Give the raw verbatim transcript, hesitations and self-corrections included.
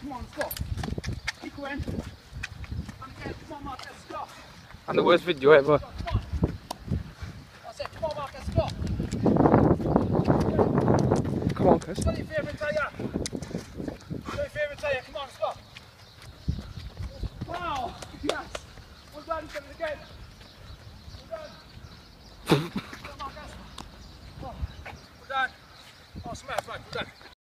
Come on, let's go. Keep going. And again, come on, Mark, let's go. And the worst video ever. Come on.